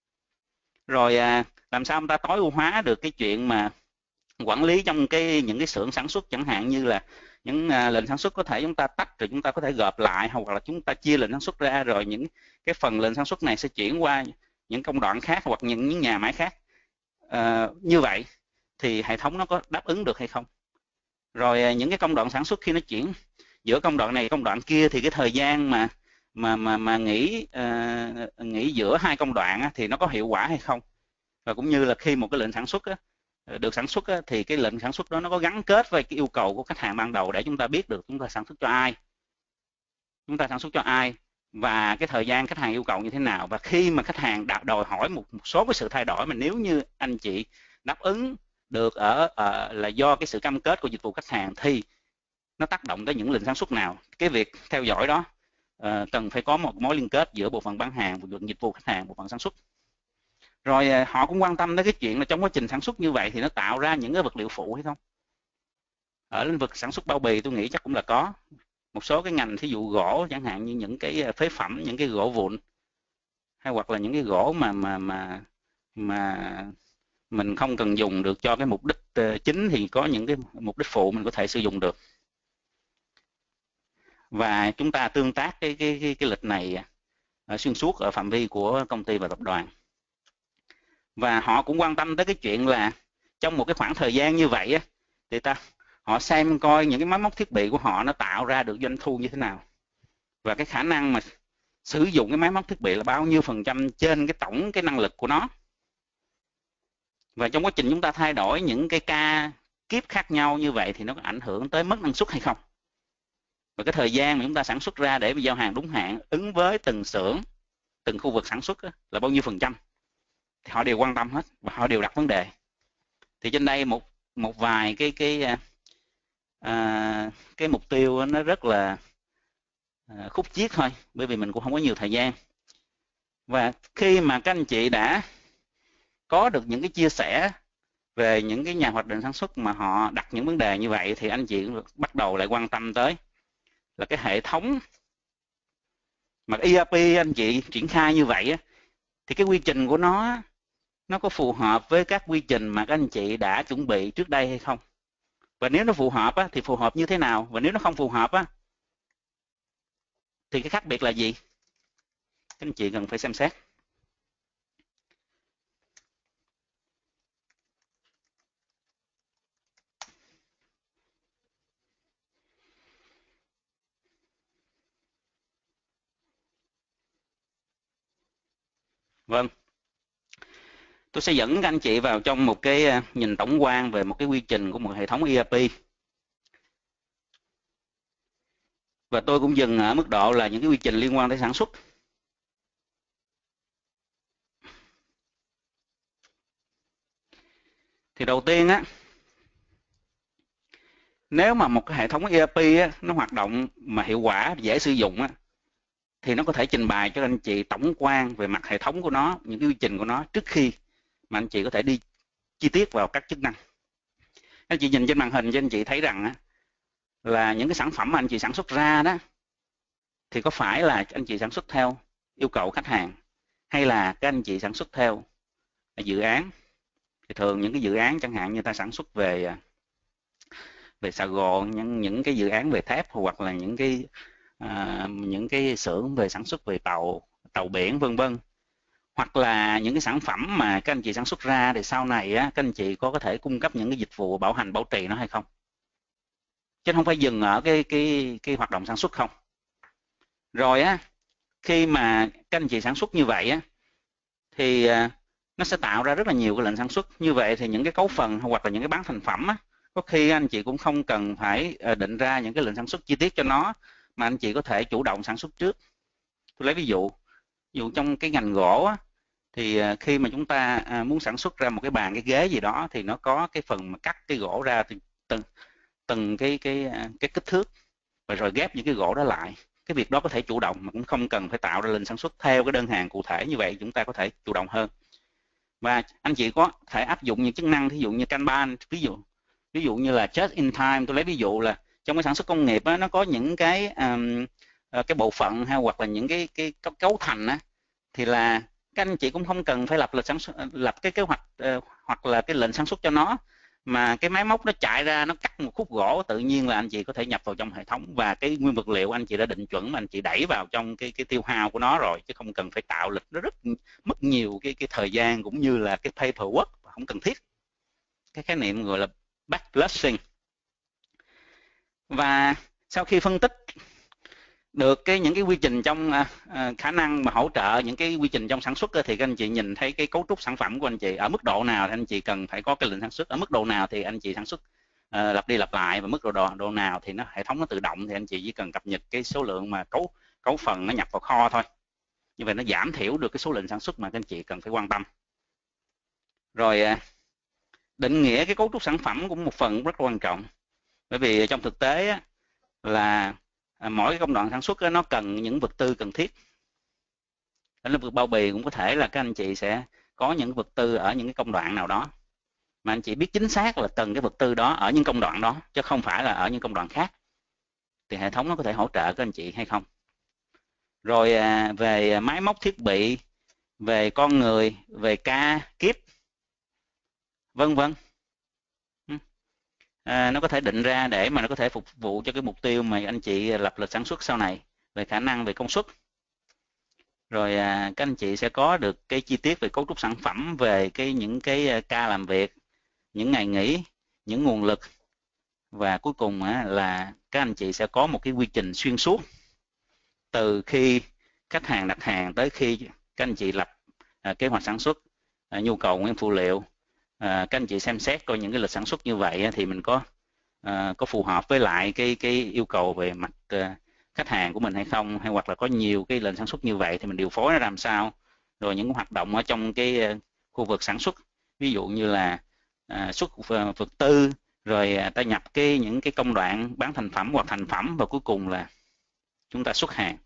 Rồi à, làm sao chúng ta tối ưu hóa được cái chuyện mà quản lý trong cái những cái xưởng sản xuất, chẳng hạn như là những à, lệnh sản xuất có thể chúng ta tách rồi chúng ta có thể gộp lại, hoặc là chúng ta chia lệnh sản xuất ra, rồi những cái phần lệnh sản xuất này sẽ chuyển qua những công đoạn khác hoặc những, những nhà máy khác. À, như vậy thì hệ thống nó có đáp ứng được hay không? Rồi những cái công đoạn sản xuất khi nó chuyển giữa công đoạn này công đoạn kia, thì cái thời gian mà mà mà mà nghỉ uh, nghỉ giữa hai công đoạn á, thì nó có hiệu quả hay không? Và cũng như là khi một cái lệnh sản xuất á, được sản xuất á, thì cái lệnh sản xuất đó nó có gắn kết với cái yêu cầu của khách hàng ban đầu, để chúng ta biết được chúng ta sản xuất cho ai, chúng ta sản xuất cho ai và cái thời gian khách hàng yêu cầu như thế nào. Và khi mà khách hàng đòi hỏi một, một số cái sự thay đổi, mà nếu như anh chị đáp ứng được ở, ở là do cái sự cam kết của dịch vụ khách hàng, thì nó tác động tới những lệnh sản xuất nào. Cái việc theo dõi đó uh, cần phải có một mối liên kết giữa bộ phận bán hàng, bộ phận dịch vụ khách hàng, bộ phận sản xuất. Rồi uh, họ cũng quan tâm tới cái chuyện là trong quá trình sản xuất như vậy thì nó tạo ra những cái vật liệu phụ hay không. Ở lĩnh vực sản xuất bao bì tôi nghĩ chắc cũng là có một số cái ngành, thí dụ gỗ chẳng hạn, như những cái phế phẩm, những cái gỗ vụn, hay hoặc là những cái gỗ mà mà mà mà mình không cần dùng được cho cái mục đích chính, thì có những cái mục đích phụ mình có thể sử dụng được. Và chúng ta tương tác cái cái cái, cái lịch này ở xuyên suốt ở phạm vi của công ty và tập đoàn. Và họ cũng quan tâm tới cái chuyện là trong một cái khoảng thời gian như vậy á, thì ta họ xem coi những cái máy móc thiết bị của họ nó tạo ra được doanh thu như thế nào, và cái khả năng mà sử dụng cái máy móc thiết bị là bao nhiêu phần trăm trên cái tổng cái năng lực của nó. Và trong quá trình chúng ta thay đổi những cái ca kiếp khác nhau như vậy thì nó có ảnh hưởng tới mất năng suất hay không? Và cái thời gian mà chúng ta sản xuất ra để giao hàng đúng hạn ứng với từng xưởng, từng khu vực sản xuất là bao nhiêu phần trăm? Thì họ đều quan tâm hết và họ đều đặt vấn đề. Thì trên đây một một vài cái cái à, cái mục tiêu nó rất là à, khúc chiết thôi, bởi vì mình cũng không có nhiều thời gian. Và khi mà các anh chị đã có được những cái chia sẻ về những cái nhà hoạch định sản xuất mà họ đặt những vấn đề như vậy, thì anh chị bắt đầu lại quan tâm tới là cái hệ thống mà e rờ pê anh chị triển khai như vậy á, thì cái quy trình của nó nó có phù hợp với các quy trình mà các anh chị đã chuẩn bị trước đây hay không, và nếu nó phù hợp á, thì phù hợp như thế nào, và nếu nó không phù hợp á, thì cái khác biệt là gì, các anh chị cần phải xem xét. Vâng, tôi sẽ dẫn các anh chị vào trong một cái nhìn tổng quan về một cái quy trình của một hệ thống e rờ pê. Và tôi cũng dừng ở mức độ là những cái quy trình liên quan tới sản xuất. Thì đầu tiên á, nếu mà một cái hệ thống e rờ pê á, nó hoạt động mà hiệu quả, dễ sử dụng á, thì nó có thể trình bày cho anh chị tổng quan về mặt hệ thống của nó, những cái quy trình của nó trước khi mà anh chị có thể đi chi tiết vào các chức năng. Anh chị nhìn trên màn hình cho anh chị thấy rằng á, là những cái sản phẩm mà anh chị sản xuất ra đó, thì có phải là anh chị sản xuất theo yêu cầu khách hàng, hay là các anh chị sản xuất theo dự án. Thì thường những cái dự án chẳng hạn như ta sản xuất về về xà gòn, những những cái dự án về thép, hoặc là những cái à, những cái xưởng về sản xuất về tàu tàu biển vân vân, hoặc là những cái sản phẩm mà các anh chị sản xuất ra thì sau này á, các anh chị có có thể cung cấp những cái dịch vụ bảo hành bảo trì nó hay không, chứ không phải dừng ở cái cái cái hoạt động sản xuất không. Rồi á, khi mà các anh chị sản xuất như vậy á, thì nó sẽ tạo ra rất là nhiều cái lệnh sản xuất. Như vậy thì những cái cấu phần hoặc là những cái bán thành phẩm á, có khi anh chị cũng không cần phải định ra những cái lệnh sản xuất chi tiết cho nó, mà anh chị có thể chủ động sản xuất trước. Tôi lấy ví dụ, ví dụ trong cái ngành gỗ á, thì khi mà chúng ta muốn sản xuất ra một cái bàn cái ghế gì đó, thì nó có cái phần mà cắt cái gỗ ra từng từng cái cái cái kích thước, và rồi ghép những cái gỗ đó lại. Cái việc đó có thể chủ động mà cũng không cần phải tạo ra lệnh sản xuất theo cái đơn hàng cụ thể. Như vậy chúng ta có thể chủ động hơn. Và anh chị có thể áp dụng những chức năng, ví dụ như Kanban, ví dụ ví dụ như là just in time. Tôi lấy ví dụ là trong cái sản xuất công nghiệp á, nó có những cái um, cái bộ phận hay hoặc là những cái cái cấu thành á, thì là các anh chị cũng không cần phải lập lịch sản xuất, lập cái kế hoạch uh, hoặc là cái lệnh sản xuất cho nó, mà cái máy móc nó chạy ra nó cắt một khúc gỗ, tự nhiên là anh chị có thể nhập vào trong hệ thống, và cái nguyên vật liệu anh chị đã định chuẩn mà anh chị đẩy vào trong cái cái tiêu hao của nó rồi, chứ không cần phải tạo lịch. Nó rất mất nhiều cái cái thời gian cũng như là cái paperwork không cần thiết. Cái khái niệm gọi là backblasting. Và sau khi phân tích được cái những cái quy trình trong uh, khả năng mà hỗ trợ những cái quy trình trong sản xuất, thì các anh chị nhìn thấy cái cấu trúc sản phẩm của anh chị ở mức độ nào thì anh chị cần phải có cái lệnh sản xuất, ở mức độ nào thì anh chị sản xuất uh, lặp đi lặp lại, và mức độ độ, độ nào thì nó hệ thống nó tự động, thì anh chị chỉ cần cập nhật cái số lượng mà cấu cấu phần nó nhập vào kho thôi. Như vậy nó giảm thiểu được cái số lệnh sản xuất mà các anh chị cần phải quan tâm. Rồi uh, định nghĩa cái cấu trúc sản phẩm cũng một phần rất quan trọng, bởi vì trong thực tế á, là mỗi cái công đoạn sản xuất đó, nó cần những vật tư cần thiết. Ở lĩnh vực bao bì cũng có thể là các anh chị sẽ có những vật tư ở những cái công đoạn nào đó, mà anh chị biết chính xác là cần cái vật tư đó ở những công đoạn đó, chứ không phải là ở những công đoạn khác, thì hệ thống nó có thể hỗ trợ các anh chị hay không. Rồi về máy móc thiết bị, về con người, về ca kíp vân vân, à, nó có thể định ra để mà nó có thể phục vụ cho cái mục tiêu mà anh chị lập lịch sản xuất sau này, về khả năng, về công suất. Rồi à, các anh chị sẽ có được cái chi tiết về cấu trúc sản phẩm, về cái những cái ca làm việc, những ngày nghỉ, những nguồn lực, và cuối cùng á, là các anh chị sẽ có một cái quy trình xuyên suốt từ khi khách hàng đặt hàng tới khi các anh chị lập à, kế hoạch sản xuất, à, nhu cầu nguyên phụ liệu. À, các anh chị xem xét coi những cái lịch sản xuất như vậy thì mình có à, có phù hợp với lại cái cái yêu cầu về mặt à, khách hàng của mình hay không, hay hoặc là có nhiều cái lệnh sản xuất như vậy thì mình điều phối nó làm sao. Rồi những hoạt động ở trong cái khu vực sản xuất, ví dụ như là à, xuất vật tư, rồi ta nhập cái những cái công đoạn bán thành phẩm hoặc thành phẩm, và cuối cùng là chúng ta xuất hàng.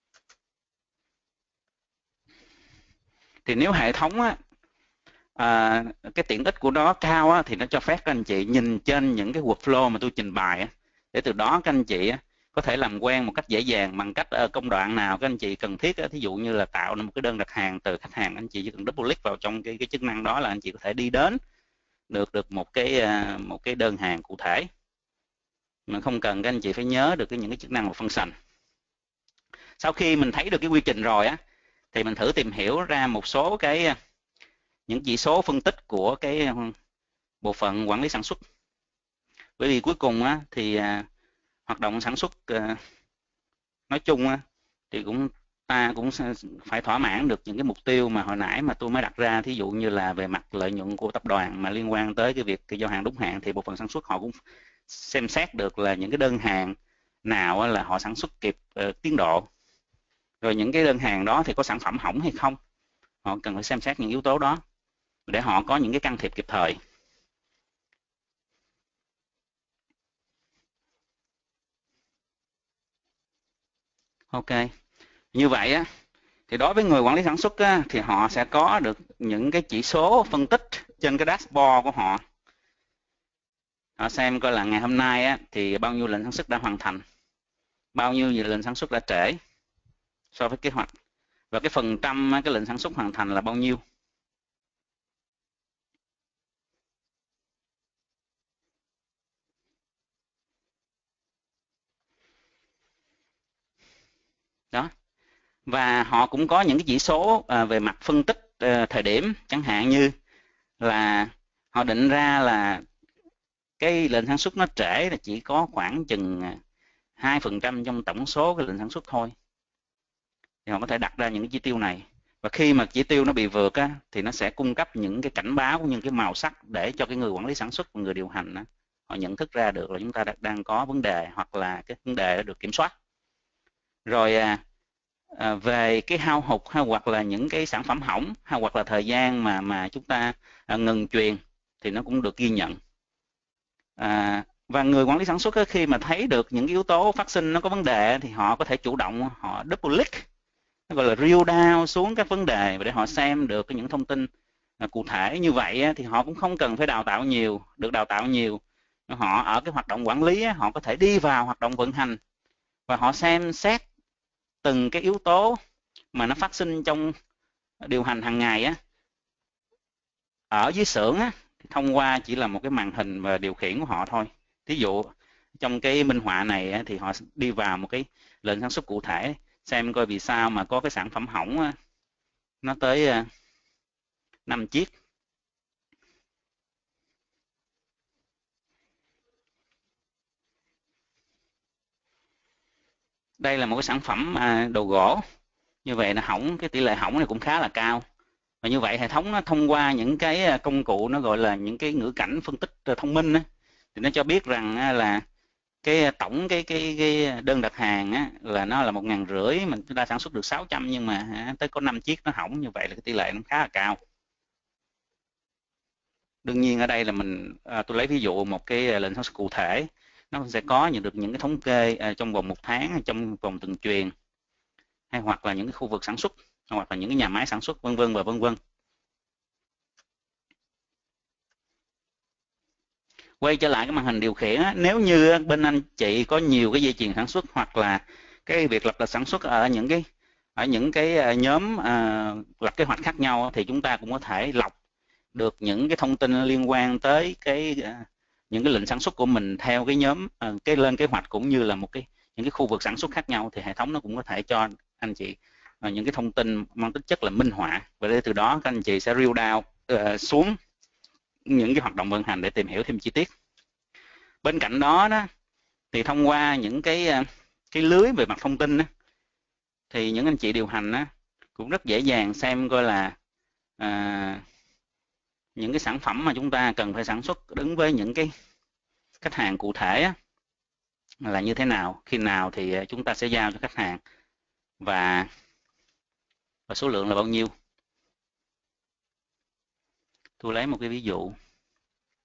Thì nếu hệ thống á, à, cái tiện ích của nó cao á, thì nó cho phép các anh chị nhìn trên những cái workflow mà tôi trình bày á, để từ đó các anh chị á, có thể làm quen một cách dễ dàng bằng cách ở công đoạn nào các anh chị cần thiết á, thí dụ như là tạo ra một cái đơn đặt hàng từ khách hàng, anh chị chỉ cần double click vào trong cái cái chức năng đó là anh chị có thể đi đến được được một cái một cái đơn hàng cụ thể, mà không cần các anh chị phải nhớ được cái những cái chức năng và function. Sau khi mình thấy được cái quy trình rồi á, thì mình thử tìm hiểu ra một số cái những chỉ số phân tích của cái bộ phận quản lý sản xuất. Bởi vì cuối cùng á, thì à, hoạt động sản xuất à, nói chung á, thì cũng ta cũng phải thỏa mãn được những cái mục tiêu mà hồi nãy mà tôi mới đặt ra, thí dụ như là về mặt lợi nhuận của tập đoàn mà liên quan tới cái việc cái giao hàng đúng hạn, thì bộ phận sản xuất họ cũng xem xét được là những cái đơn hàng nào là họ sản xuất kịp uh, tiến độ, rồi những cái đơn hàng đó thì có sản phẩm hỏng hay không, họ cần phải xem xét những yếu tố đó để họ có những cái can thiệp kịp thời. Ok, như vậy á, thì đối với người quản lý sản xuất á, thì họ sẽ có được những cái chỉ số phân tích trên cái dashboard của họ. Họ xem coi là ngày hôm nay á, thì bao nhiêu lệnh sản xuất đã hoàn thành, bao nhiêu lệnh sản xuất đã trễ so với kế hoạch, và cái phần trăm cái lệnh sản xuất hoàn thành là bao nhiêu. Đó. Và họ cũng có những cái chỉ số à, về mặt phân tích à, thời điểm, chẳng hạn như là họ định ra là cái lệnh sản xuất nó trễ là chỉ có khoảng chừng hai phần trăm trong tổng số cái lệnh sản xuất thôi. Thì họ có thể đặt ra những cái chỉ tiêu này. Và khi mà chỉ tiêu nó bị vượt á, thì nó sẽ cung cấp những cái cảnh báo, những cái màu sắc để cho cái người quản lý sản xuất và người điều hành á, họ nhận thức ra được là chúng ta đang có vấn đề, hoặc là cái vấn đề đã được kiểm soát. Rồi à, à, về cái hao hụt hay hoặc là những cái sản phẩm hỏng, hay hoặc là thời gian mà mà chúng ta à, ngừng truyền thì nó cũng được ghi nhận. À, và người quản lý sản xuất á, khi mà thấy được những yếu tố phát sinh nó có vấn đề thì họ có thể chủ động họ double click, nó gọi là drill down xuống các vấn đề để họ xem được những thông tin à, cụ thể. Như vậy á, thì họ cũng không cần phải đào tạo nhiều, được đào tạo nhiều. Họ ở cái hoạt động quản lý á, họ có thể đi vào hoạt động vận hành và họ xem xét từng cái yếu tố mà nó phát sinh trong điều hành hàng ngày á, ở dưới xưởng á, thì thông qua chỉ là một cái màn hình và điều khiển của họ thôi. Ví dụ trong cái minh họa này á, thì họ đi vào một cái lệnh sản xuất cụ thể, xem coi vì sao mà có cái sản phẩm hỏng á, nó tới năm chiếc. Đây là một cái sản phẩm đồ gỗ, như vậy là hỏng, cái tỷ lệ hỏng này cũng khá là cao. Và như vậy hệ thống nó thông qua những cái công cụ nó gọi là những cái ngữ cảnh phân tích thông minh á, thì nó cho biết rằng là cái tổng cái cái cái đơn đặt hàng á, là nó là một ngàn rưỡi, mình chúng ta sản xuất được sáu trăm nhưng mà tới có năm chiếc nó hỏng, như vậy là cái tỷ lệ nó khá là cao. Đương nhiên ở đây là mình à, tôi lấy ví dụ một cái lệnh sản xuất cụ thể, nó sẽ có nhận được những cái thống kê à, trong vòng một tháng, trong vòng từng chuyền, hay hoặc là những cái khu vực sản xuất, hoặc là những cái nhà máy sản xuất, vân vân và vân vân. Quay trở lại cái màn hình điều khiển á, nếu như bên anh chị có nhiều cái dây chuyền sản xuất, hoặc là cái việc lập lịch sản xuất ở những cái ở những cái nhóm uh, lập kế hoạch khác nhau, thì chúng ta cũng có thể lọc được những cái thông tin liên quan tới cái uh, những cái lệnh sản xuất của mình theo cái nhóm uh, cái lên kế hoạch, cũng như là một cái những cái khu vực sản xuất khác nhau, thì hệ thống nó cũng có thể cho anh chị uh, những cái thông tin mang tính chất là minh họa, và để từ đó các anh chị sẽ drill down uh, xuống những cái hoạt động vận hành để tìm hiểu thêm chi tiết. Bên cạnh đó đó thì thông qua những cái cái lưới về mặt thông tin đó, thì những anh chị điều hành đó, cũng rất dễ dàng xem coi là à, những cái sản phẩm mà chúng ta cần phải sản xuất ứng với những cái khách hàng cụ thể á, là như thế nào, khi nào thì chúng ta sẽ giao cho khách hàng, và và số lượng là bao nhiêu. Tôi lấy một cái ví dụ.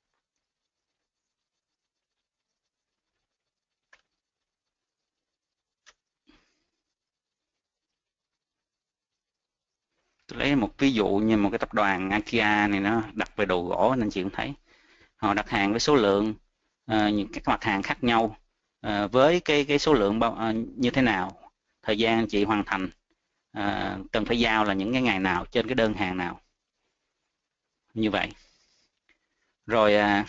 lấy một ví dụ như một cái tập đoàn IKEA này nó đặt về đồ gỗ, nên chị cũng thấy họ đặt hàng với số lượng uh, những các mặt hàng khác nhau, uh, với cái cái số lượng bao uh, như thế nào, thời gian anh chị hoàn thành uh, cần phải giao là những cái ngày nào trên cái đơn hàng nào, như vậy. Rồi uh,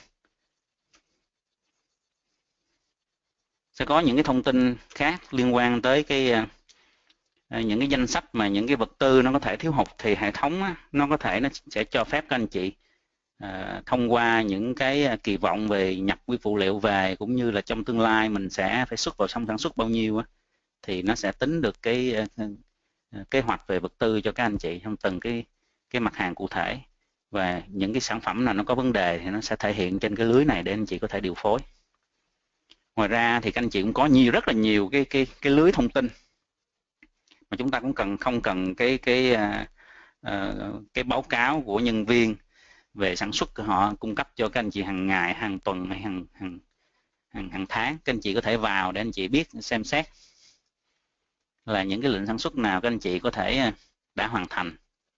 sẽ có những cái thông tin khác liên quan tới cái uh, những cái danh sách mà những cái vật tư nó có thể thiếu hụt, thì hệ thống á, nó có thể nó sẽ cho phép các anh chị à, thông qua những cái kỳ vọng về nhập nguyên phụ liệu về, cũng như là trong tương lai mình sẽ phải xuất vào xong sản xuất bao nhiêu á, thì nó sẽ tính được cái uh, kế hoạch về vật tư cho các anh chị trong từng cái cái mặt hàng cụ thể, và những cái sản phẩm nào nó có vấn đề thì nó sẽ thể hiện trên cái lưới này để anh chị có thể điều phối. Ngoài ra thì các anh chị cũng có nhiều rất là nhiều cái cái cái lưới thông tin mà chúng ta cũng cần không cần cái cái uh, cái báo cáo của nhân viên về sản xuất của họ cung cấp cho các anh chị hàng ngày, hàng tuần hay hàng hàng hàng, hàng tháng. Các anh chị có thể vào để anh chị biết xem xét là những cái lệnh sản xuất nào các anh chị có thể đã hoàn thành,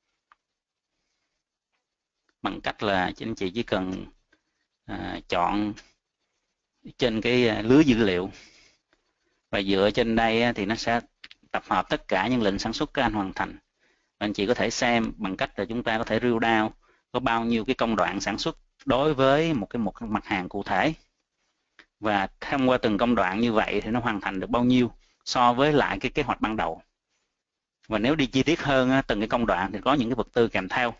bằng cách là anh chị chỉ cần uh, chọn trên cái lưới dữ liệu, và dựa trên đây thì nó sẽ tập hợp tất cả những lệnh sản xuất các anh hoàn thành. Anh chị có thể xem bằng cách là chúng ta có thể drill down có bao nhiêu cái công đoạn sản xuất đối với một cái một cái mặt hàng cụ thể, và thông qua từng công đoạn như vậy thì nó hoàn thành được bao nhiêu so với lại cái kế hoạch ban đầu. Và nếu đi chi tiết hơn từng cái công đoạn thì có những cái vật tư kèm theo,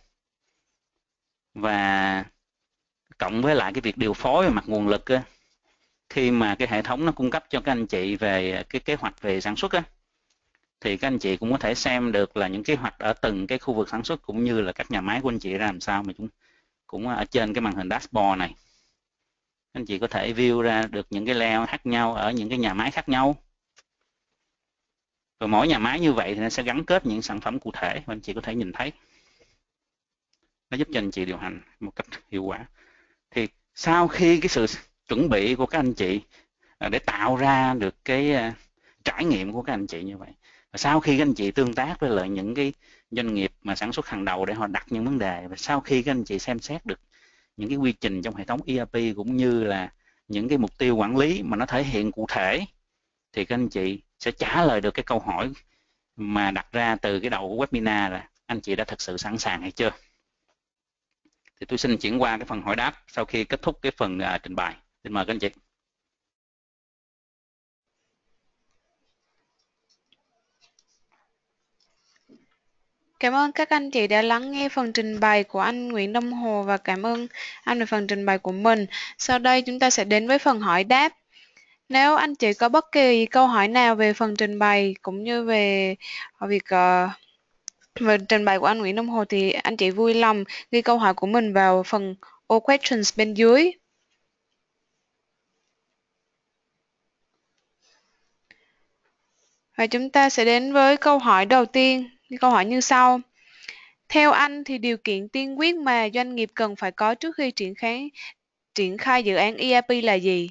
và cộng với lại cái việc điều phối về mặt nguồn lực khi mà cái hệ thống nó cung cấp cho các anh chị về cái kế hoạch về sản xuất á, thì các anh chị cũng có thể xem được là những kế hoạch ở từng cái khu vực sản xuất cũng như là các nhà máy của anh chị ra làm sao, mà chúng cũng ở trên cái màn hình dashboard này. Anh chị có thể view ra được những cái layout khác nhau ở những cái nhà máy khác nhau. Và mỗi nhà máy như vậy thì nó sẽ gắn kết những sản phẩm cụ thể và anh chị có thể nhìn thấy. Nó giúp cho anh chị điều hành một cách hiệu quả. Thì sau khi cái sự chuẩn bị của các anh chị để tạo ra được cái trải nghiệm của các anh chị như vậy, và sau khi các anh chị tương tác với lại những cái doanh nghiệp mà sản xuất hàng đầu để họ đặt những vấn đề, và sau khi các anh chị xem xét được những cái quy trình trong hệ thống e rờ pê cũng như là những cái mục tiêu quản lý mà nó thể hiện cụ thể, thì các anh chị sẽ trả lời được cái câu hỏi mà đặt ra từ cái đầu của webinar là anh chị đã thực sự sẵn sàng hay chưa. Thì tôi xin chuyển qua cái phần hỏi đáp sau khi kết thúc cái phần uh, trình bày. Xin mời các anh chị. Cảm ơn các anh chị đã lắng nghe phần trình bày của anh Nguyễn Đông Hồ, và cảm ơn anh về phần trình bày của mình. Sau đây chúng ta sẽ đến với phần hỏi đáp. Nếu anh chị có bất kỳ câu hỏi nào về phần trình bày cũng như về việc uh, về trình bày của anh Nguyễn Đông Hồ thì anh chị vui lòng ghi câu hỏi của mình vào phần all questions bên dưới. Và chúng ta sẽ đến với câu hỏi đầu tiên. Câu hỏi như sau. Theo anh thì điều kiện tiên quyết mà doanh nghiệp cần phải có trước khi triển khai triển khai dự án e rờ pê là gì?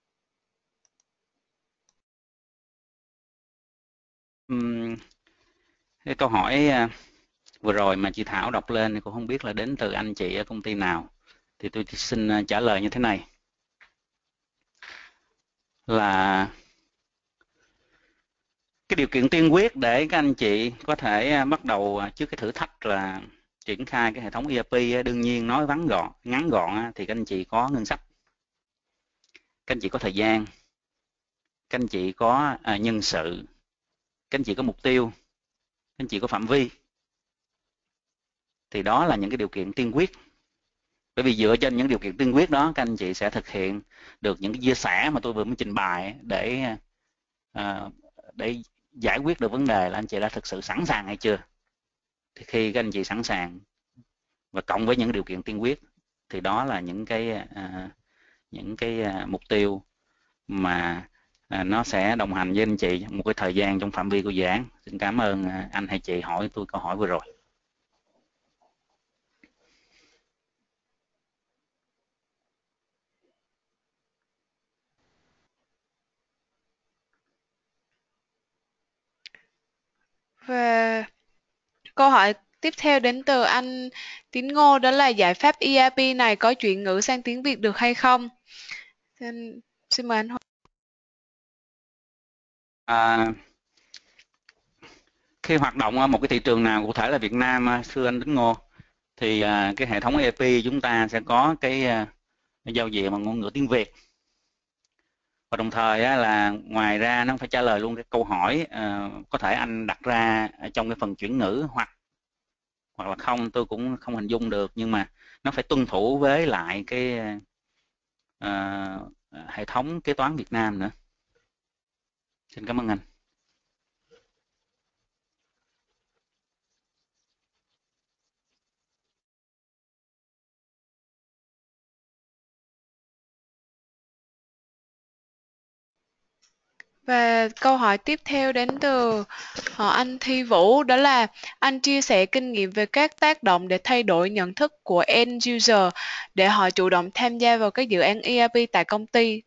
Uhm, cái câu hỏi uh, vừa rồi mà chị Thảo đọc lên thì cũng không biết là đến từ anh chị ở công ty nào, thì tôi xin uh, trả lời như thế này là cái điều kiện tiên quyết để các anh chị có thể bắt đầu trước cái thử thách là triển khai cái hệ thống e rờ pê, đương nhiên nói vắn gọn ngắn gọn thì các anh chị có ngân sách, các anh chị có thời gian, các anh chị có nhân sự, các anh chị có mục tiêu, các anh chị có phạm vi, thì đó là những cái điều kiện tiên quyết. Bởi vì dựa trên những điều kiện tiên quyết đó, các anh chị sẽ thực hiện được những cái chia sẻ mà tôi vừa mới trình bày để để giải quyết được vấn đề là anh chị đã thực sự sẵn sàng hay chưa. Thì khi các anh chị sẵn sàng và cộng với những điều kiện tiên quyết thì đó là những cái uh, những cái uh, mục tiêu mà uh, nó sẽ đồng hành với anh chị một cái thời gian trong phạm vi của dự án. Xin cảm ơn uh, anh hay chị hỏi tôi câu hỏi vừa rồi. Và câu hỏi tiếp theo đến từ anh Tín Ngô, đó là giải pháp e rờ pê này có chuyển ngữ sang tiếng Việt được hay không? Xin, xin mời anh Hồ. À, khi hoạt động ở một cái thị trường nào, cụ thể là Việt Nam, thưa anh Tín Ngô, thì à, cái hệ thống e rờ pê chúng ta sẽ có cái, à, cái giao diện bằng ngôn ngữ tiếng Việt, và đồng thời á, là ngoài ra nó phải trả lời luôn cái câu hỏi à, có thể anh đặt ra ở trong cái phần chuyển ngữ, hoặc hoặc là không, tôi cũng không hình dung được, nhưng mà nó phải tuân thủ với lại cái à, hệ thống kế toán Việt Nam nữa. Xin cảm ơn anh. Và câu hỏi tiếp theo đến từ họ anh Thi Vũ, đó là anh chia sẻ kinh nghiệm về các tác động để thay đổi nhận thức của end user để họ chủ động tham gia vào các dự án e rờ pê tại công ty.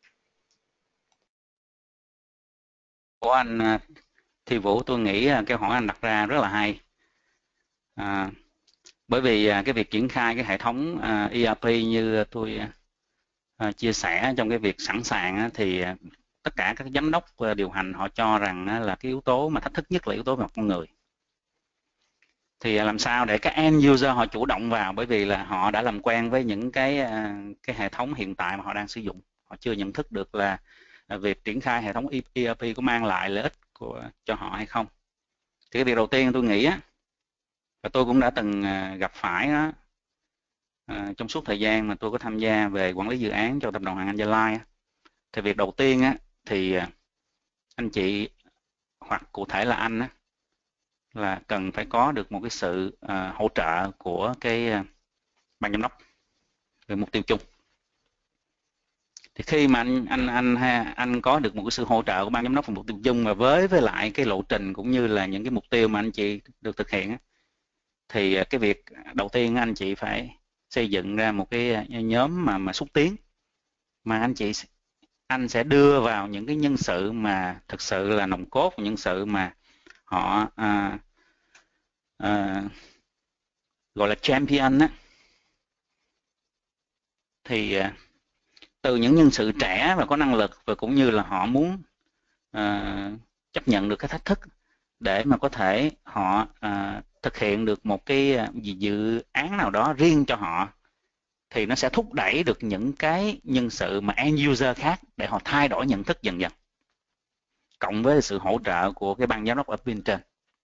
Của anh à, Thi Vũ, tôi nghĩ cái hỏi anh đặt ra rất là hay. À, bởi vì à, cái việc triển khai cái hệ thống à, e rờ pê như tôi à, chia sẻ trong cái việc sẵn sàng á, thì à, tất cả các giám đốc à, điều hành họ cho rằng á, là cái yếu tố mà thách thức nhất là yếu tố về mặt con người. Thì à, làm sao để các end user họ chủ động vào, bởi vì là họ đã làm quen với những cái à, cái hệ thống hiện tại mà họ đang sử dụng, họ chưa nhận thức được là à, việc triển khai hệ thống e rờ pê có mang lại lợi ích của cho họ hay không. Thì cái việc đầu tiên tôi nghĩ á, và tôi cũng đã từng à, gặp phải đó, à, trong suốt thời gian mà tôi có tham gia về quản lý dự án cho tập đoàn Hoàng Anh Gia Lai, thì việc đầu tiên á, thì anh chị hoặc cụ thể là anh á, là cần phải có được một cái sự à, hỗ trợ của cái à, ban giám đốc về mục tiêu chung. Thì khi mà anh anh anh ha, anh có được một cái sự hỗ trợ của ban giám đốc về mục tiêu chung, và với với lại cái lộ trình cũng như là những cái mục tiêu mà anh chị được thực hiện á, thì cái việc đầu tiên anh chị phải xây dựng ra một cái nhóm mà mà xúc tiến, mà anh chị anh sẽ đưa vào những cái nhân sự mà thực sự là nòng cốt, nhân sự mà họ à, à, gọi là champion á, thì à, từ những nhân sự trẻ và có năng lực, và cũng như là họ muốn à, chấp nhận được cái thách thức để mà có thể họ à, thực hiện được một cái dự án nào đó riêng cho họ, thì nó sẽ thúc đẩy được những cái nhân sự mà end user khác để họ thay đổi nhận thức dần dần, cộng với sự hỗ trợ của cái ban giám đốc ở bên trên.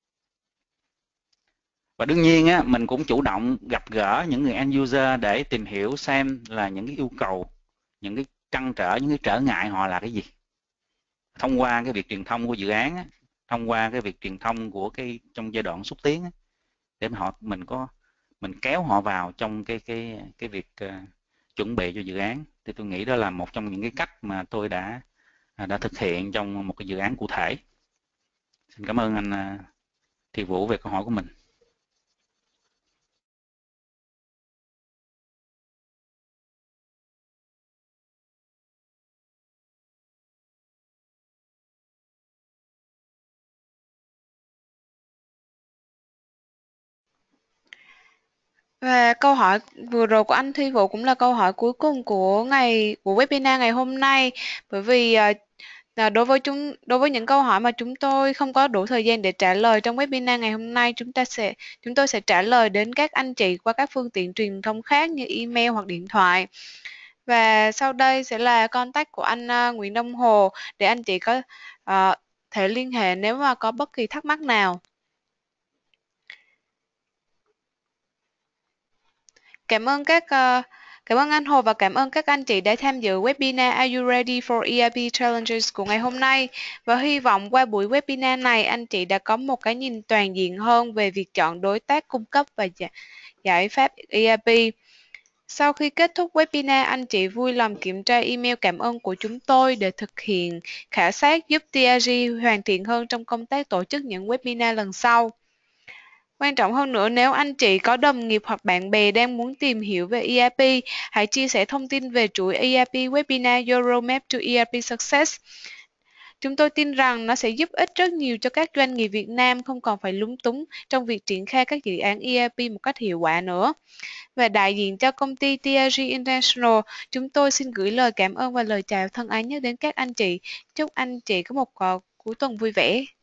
Và đương nhiên á, mình cũng chủ động gặp gỡ những người end user để tìm hiểu xem là những cái yêu cầu, những cái trăn trở, những cái trở ngại họ là cái gì. Thông qua cái việc truyền thông của dự án á, thông qua cái việc truyền thông của cái trong giai đoạn xúc tiến á, để mà họ mình có mình kéo họ vào trong cái cái cái việc uh, chuẩn bị cho dự án. Thì tôi nghĩ đó là một trong những cái cách mà tôi đã đã thực hiện trong một cái dự án cụ thể. Xin cảm ơn anh uh, Thi Vũ về câu hỏi của mình. Và câu hỏi vừa rồi của anh Thi Vũ cũng là câu hỏi cuối cùng của ngày của webinar ngày hôm nay, bởi vì à, đối với chúng đối với những câu hỏi mà chúng tôi không có đủ thời gian để trả lời trong webinar ngày hôm nay, chúng ta sẽ chúng tôi sẽ trả lời đến các anh chị qua các phương tiện truyền thông khác như email hoặc điện thoại. Và sau đây sẽ là contact của anh uh, Nguyễn Đông Hồ để anh chị có uh, thể liên hệ nếu mà có bất kỳ thắc mắc nào. Cảm ơn các uh, cảm ơn anh Hồ và cảm ơn các anh chị đã tham dự webinar Are You Ready for e rờ pê Challenges của ngày hôm nay. Và hy vọng qua buổi webinar này anh chị đã có một cái nhìn toàn diện hơn về việc chọn đối tác cung cấp và giải pháp e rờ pê. Sau khi kết thúc webinar, anh chị vui lòng kiểm tra email cảm ơn của chúng tôi để thực hiện khảo sát giúp tê rờ giê hoàn thiện hơn trong công tác tổ chức những webinar lần sau. Quan trọng hơn nữa, nếu anh chị có đồng nghiệp hoặc bạn bè đang muốn tìm hiểu về e rờ pê, hãy chia sẻ thông tin về chuỗi e rờ pê webinar Your Roadmap to e rờ pê Success Chúng tôi tin rằng nó sẽ giúp ích rất nhiều cho các doanh nghiệp Việt Nam không còn phải lúng túng trong việc triển khai các dự án e rờ pê một cách hiệu quả nữa. Và đại diện cho công ty tê rờ giê International, chúng tôi xin gửi lời cảm ơn và lời chào thân ái nhất đến các anh chị. Chúc anh chị có một uh, cuối tuần vui vẻ.